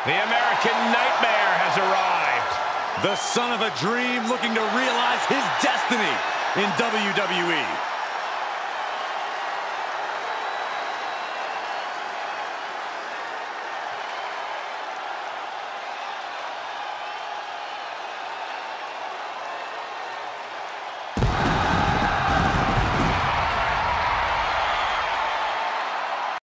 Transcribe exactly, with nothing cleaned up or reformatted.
The American Nightmare has arrived. The son of a dream looking to realize his destiny in W W E.